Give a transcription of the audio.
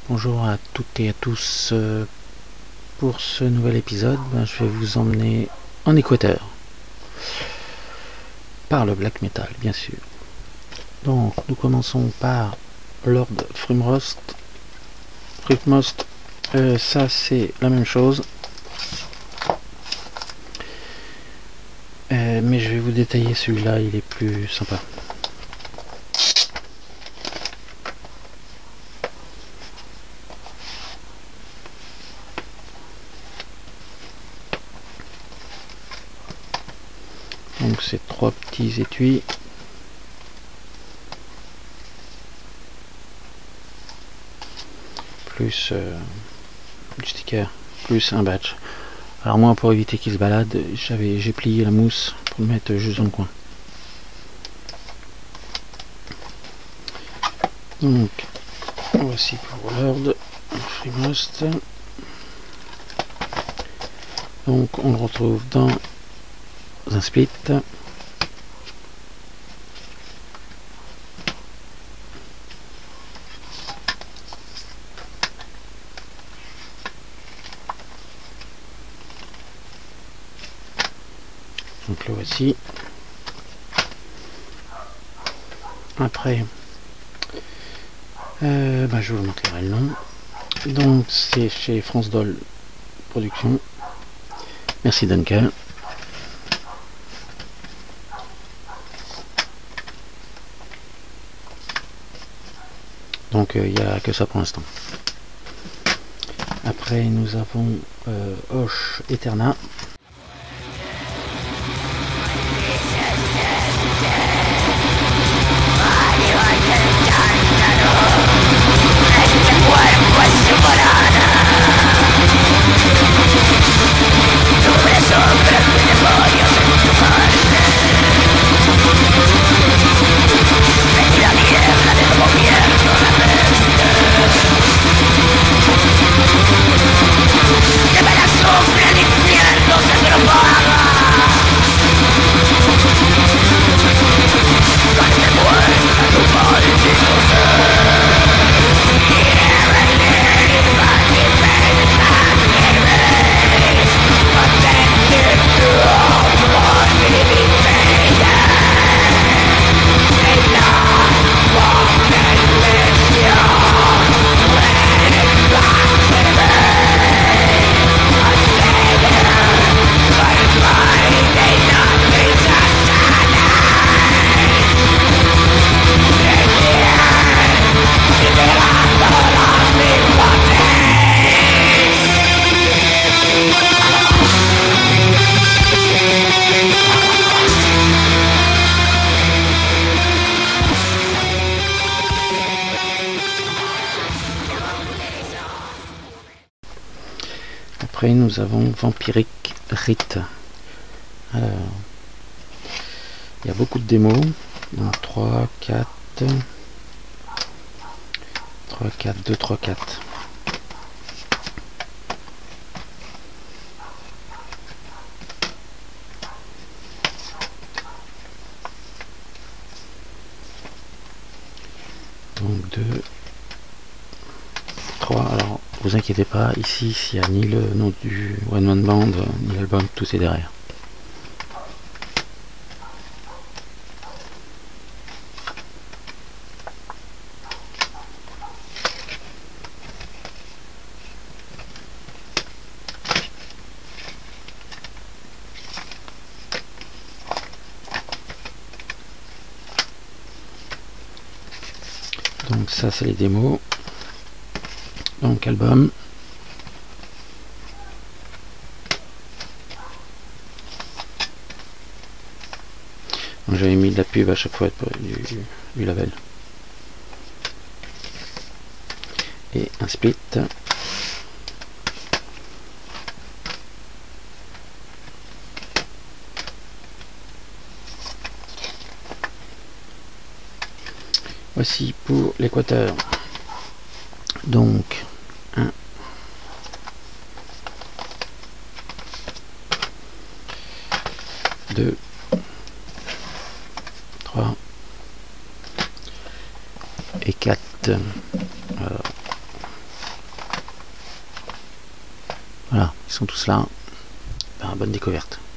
Bonjour à toutes et à tous. Pour ce nouvel épisode, je vais vous emmener en Équateur. Par le black metal, bien sûr. Donc, nous commençons par Lord Frumrost. Ça c'est la même chose. Mais je vais vous détailler celui-là, il est plus sympa. Donc c'est 3 petits étuis. Plus du sticker, plus un badge. Alors moi, pour éviter qu'il se balade, j'ai plié la mousse pour le mettre juste dans le coin. Donc voici pour Lord Frumrost. Donc on le retrouve dans un split. Donc le voici. Après, je vous montrerai le nom. Donc c'est chez France Doll Production. Merci Duncan. Donc il n'y a que ça pour l'instant. Après nous avons Hoche Eterna. Après nous avons Vampiric Rite. Alors, il y a beaucoup de démos. Donc 3, 4, 2, 3, 4. Donc 2, 3. Alors vous inquiétez pas, ici il n'y a ni le nom du One Man Band ni l'album, tout est derrière. Donc ça c'est les démos. Donc album. J'avais mis de la pub à chaque fois pour du label. Et un split. Voici pour l'Équateur. Donc 1, 2, 3 et 4. Alors, Voilà, ils sont tous là. Ben, bonne découverte.